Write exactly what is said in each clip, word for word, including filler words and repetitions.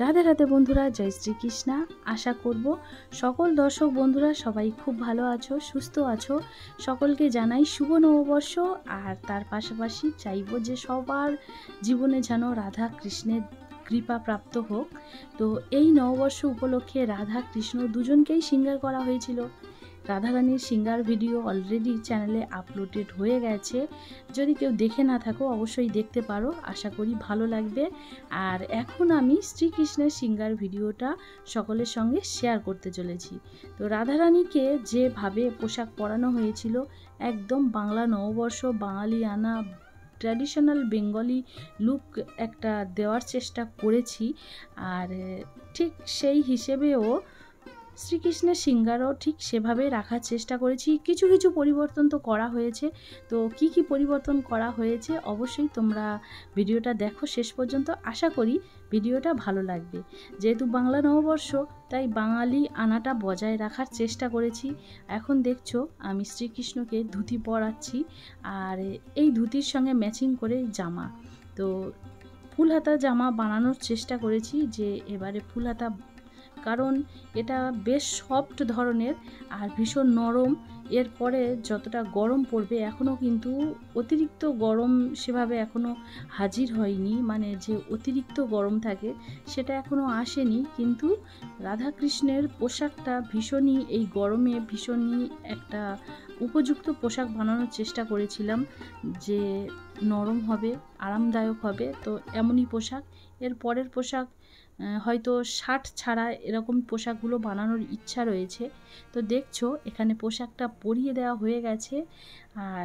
রাধে রাধে বন্ধুরা, জয় শ্রীকৃষ্ণা। আশা করব সকল দর্শক বন্ধুরা সবাই খুব ভালো আছো, সুস্থ আছো। সকলকে জানাই শুভ নববর্ষ। আর তার পাশাপাশি চাইব যে সবার জীবনে যেন রাধা কৃষ্ণের কৃপা প্রাপ্ত হোক। তো এই নববর্ষ উপলক্ষে রাধা কৃষ্ণ দুজনকেই সিঙ্গার করা হয়েছিল। রাধারানীর সিঙ্গার ভিডিও অলরেডি চ্যানেলে আপলোডেড হয়ে গেছে, যদি কেউ দেখে না থাকো অবশ্যই দেখতে পারো, আশা করি ভালো লাগবে। আর এখন আমি শ্রীকৃষ্ণের সিঙ্গার ভিডিওটা সকলের সঙ্গে শেয়ার করতে চলেছি। তো রাধারানীকে যেভাবে পোশাক পরানো হয়েছিল, একদম বাংলা নববর্ষ বাঙালি আনা ট্র্যাডিশনাল বেঙ্গলি লুক একটা দেওয়ার চেষ্টা করেছি। আর ঠিক সেই হিসেবেও শ্রীকৃষ্ণের সিঙ্গারও ঠিক সেভাবে রাখার চেষ্টা করেছি। কিছু কিছু পরিবর্তন তো করা হয়েছে। তো কি কি পরিবর্তন করা হয়েছে অবশ্যই তোমরা ভিডিওটা দেখো শেষ পর্যন্ত, আশা করি ভিডিওটা ভালো লাগবে। যেহেতু বাংলা নববর্ষ, তাই বাঙালি আনাটা বজায় রাখার চেষ্টা করেছি। এখন দেখছো আমি শ্রীকৃষ্ণকে ধুতি পরাচ্ছি, আর এই ধুতির সঙ্গে ম্যাচিং করে জামা। তো ফুল হাতা জামা বানানোর চেষ্টা করেছি, যে এবারে ফুল হাতা, কারণ এটা বেশ সফট ধরনের আর ভীষণ নরম। এরপরে যতটা গরম পড়বে, এখনও কিন্তু অতিরিক্ত গরম সেভাবে এখনও হাজির হয়নি, মানে যে অতিরিক্ত গরম থাকে সেটা এখনও আসেনি। কিন্তু রাধাকৃষ্ণের পোশাকটা ভীষণই এই গরমে ভীষণই একটা উপযুক্ত পোশাক বানানোর চেষ্টা করেছিলাম, যে নরম হবে, আরামদায়ক হবে। তো এমনই পোশাক। এর পরের পোশাক হয়তো ষাট ছাড়া এরকম পোশাকগুলো বানানোর ইচ্ছা রয়েছে। তো দেখছো এখানে পোশাকটা পরিয়ে দেওয়া হয়ে গেছে। আর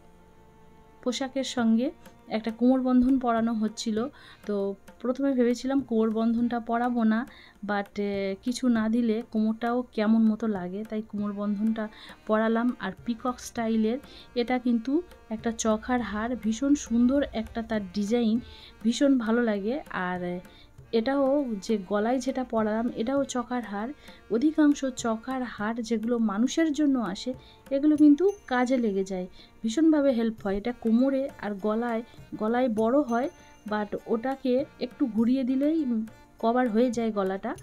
পোশাকের সঙ্গে একটা কোমরবন্ধন পরানো হচ্ছিল। তো প্রথমে ভেবেছিলাম কোমরবন্ধনটা পরাবো না, বাট কিছু না দিলে কোমরটাও কেমন মতো লাগে, তাই কোমরবন্ধনটা পরালাম। আর পিকক স্টাইলের এটা কিন্তু একটা চখার হার, ভীষণ সুন্দর একটা তার ডিজাইন, ভীষণ ভালো লাগে। আর এটাও যে গলায় যেটা পরালাম এটাও চখার হার। অধিকাংশ চখার হার যেগুলো মানুষের জন্য আসে, এগুলো কিন্তু কাজে লেগে যায়, ভীষণভাবে হেল্প হয়। এটা কোমরে আর গলায় গলায় বড় হয়, বাট ওটাকে একটু ঘুরিয়ে দিলেই কভার হয়ে যায় গলাটা।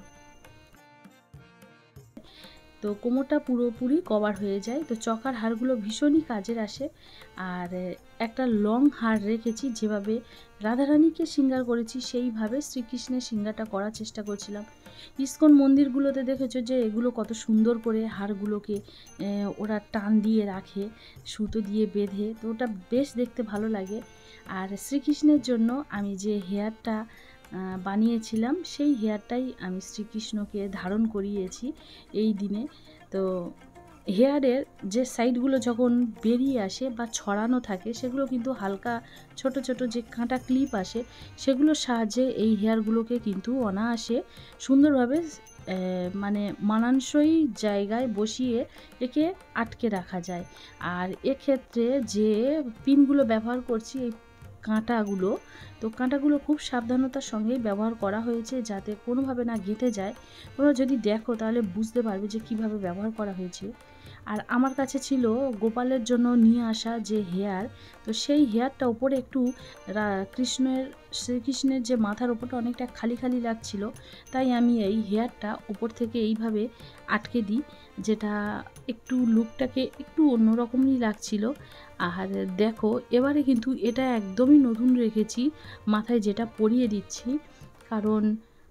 তো কোমরটা পুরোপুরি কভার হয়ে যায়। তো চকার হারগুলো ভীষণই কাজের আসে। আর একটা লং হার রেখেছি, যেভাবে রাধারানীকে সিঙ্গার করেছি সেইভাবে শ্রীকৃষ্ণের সিঙ্গারটা করার চেষ্টা করছিলাম। ইস্কন মন্দিরগুলোতে দেখেছো যে এগুলো কত সুন্দর করে হারগুলোকে ওরা টান দিয়ে রাখে, সুতো দিয়ে বেঁধে, তো ওটা বেশ দেখতে ভালো লাগে। আর শ্রীকৃষ্ণের জন্য আমি যে হেয়ারটা বানিয়েছিলাম, সেই হেয়ারটাই আমি শ্রীকৃষ্ণকে ধারণ করিয়েছি এই দিনে। তো হেয়ারের যে সাইডগুলো যখন বেরিয়ে আসে বা ছড়ানো থাকে, সেগুলো কিন্তু হালকা ছোট ছোট যে কাঁটা ক্লিপ আসে, সেগুলোর সাহায্যে এই হেয়ারগুলোকে কিন্তু অনায়াসে সুন্দরভাবে মানে মানানসই জায়গায় বসিয়ে একে আটকে রাখা যায়। আর এক্ষেত্রে যে পিনগুলো ব্যবহার করছি, এই কাঁটাগুলো, তো কাঁটাগুলো খুব সাবধানতার সঙ্গেই ব্যবহার করা হয়েছে, যাতে কোনোভাবে না গেঁথে যায়। তোমরা যদি দেখো তাহলে বুঝতে পারবে যে কিভাবে ব্যবহার করা হয়েছে। আর আমার কাছে ছিল গোপালের জন্য নিয়ে আসা যে হেয়ার, তো সেই হেয়ারটা ওপরে একটু কৃষ্ণের শ্রীকৃষ্ণের যে মাথার ওপরটা অনেকটা খালি খালি লাগছিল, তাই আমি এই হেয়ারটা ওপর থেকে এইভাবে আটকে দিই, যেটা একটু লুকটাকে একটু অন্যরকমই লাগছিল। আর দেখো এবারে কিন্তু এটা একদমই নতুন রেখেছি, মাথায় যেটা পরিয়ে দিচ্ছি, কারণ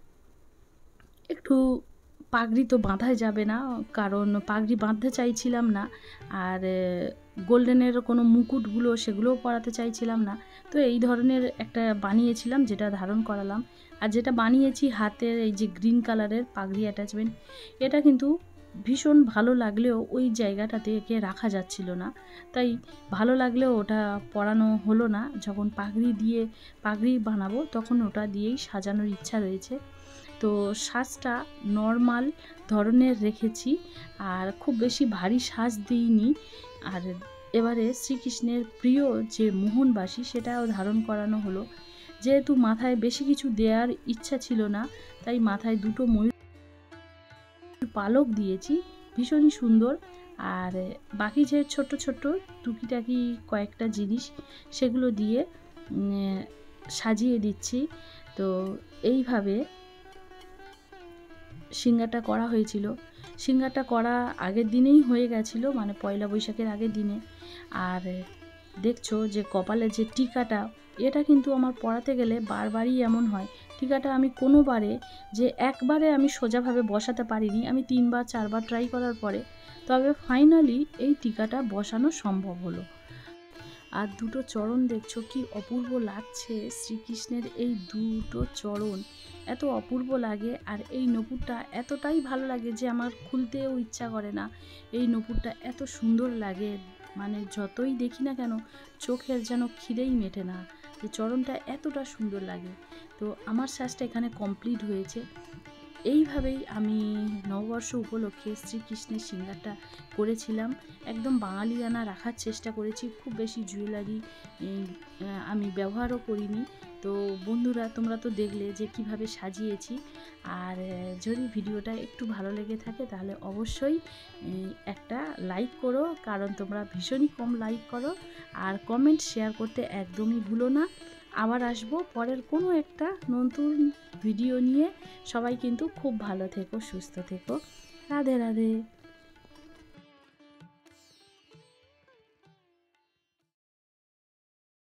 একটু পাগড়ি তো বাঁধা যাবে না, কারণ পাগড়ি বাঁধতে চাইছিলাম না। আর গোল্ডেনের কোনো মুকুটগুলো সেগুলোও পরাতে চাইছিলাম না। তো এই ধরনের একটা বানিয়েছিলাম, যেটা ধারণ করালাম। আর যেটা বানিয়েছি হাতের এই যে গ্রিন কালারের পাগড়ি অ্যাটাচমেন্ট, এটা কিন্তু ভীষণ ভালো লাগলেও ওই জায়গাটাতে একে রাখা যাচ্ছিল না, তাই ভালো লাগলেও ওটা পরানো হলো না। যখন পাগড়ি দিয়ে পাগড়ি বানাবো তখন ওটা দিয়েই সাজানোর ইচ্ছা রয়েছে। তো সাজটা নর্মাল ধরনের রেখেছি, আর খুব বেশি ভারী সাজ দিইনি। আর এবারে শ্রীকৃষ্ণের প্রিয় যে মোহনবাসী, সেটাও ধারণ করানো হলো। যেহেতু মাথায় বেশি কিছু দেওয়ার ইচ্ছা ছিল না, তাই মাথায় দুটো ময়ূর পালক দিয়েছি, ভীষণই সুন্দর। আর বাকি যে ছোট ছোট টুকিটাকি কয়েকটা জিনিস, সেগুলো দিয়ে সাজিয়ে দিচ্ছি। তো এইভাবে সিঙ্গারটা করা হয়েছিল। সিঙ্গারটা করা আগের দিনেই হয়ে গেছিলো, মানে পয়লা বৈশাখের আগের দিনে। আর দেখছো যে কপালে যে টিকাটা, এটা কিন্তু আমার পরাতে গেলে বারবারই এমন হয়। টিকাটা আমি কোনোবারে যে একবারে আমি সোজাভাবে বসাতে পারিনি, আমি তিনবার চারবার ট্রাই করার পরে তবে ফাইনালি এই টিকাটা বসানো সম্ভব হলো। আর দুটো চরণ দেখছো কি অপূর্ব লাগছে, শ্রীকৃষ্ণের এই দুটো চরণ এত অপূর্ব লাগে। আর এই নূপুরটা এতটাই ভালো লাগে যে আমার খুলতেও ইচ্ছা করে না। এই নূপুরটা এত সুন্দর লাগে, মানে যতই দেখি না কেন চোখের যেন খিদেই মেটে না, যে চরণটা এতটা সুন্দর লাগে। তো আমার সাজটা এখানে কমপ্লিট হয়েছে। এইভাবেই আমি নববর্ষ উপলক্ষে শ্রীকৃষ্ণের সিঙ্গারটা করেছিলাম। একদম বাঙালিয়ানা রাখার চেষ্টা করেছি, খুব বেশি জুয়েলারি আমি ব্যবহারও করিনি। তো বন্ধুরা, তোমরা তো দেখলে যে কিভাবে সাজিয়েছি। আর যদি ভিডিওটা একটু ভালো লেগে থাকে তাহলে অবশ্যই একটা লাইক করো, কারণ তোমরা ভীষণই কম লাইক করো। আর কমেন্ট শেয়ার করতে একদমই ভুলো না। আবার আসবো পরের কোনো একটা নতুন ভিডিও নিয়ে। সবাই কিন্তু খুব ভালো থেকো, সুস্থ থেকো। রাধে রাধে।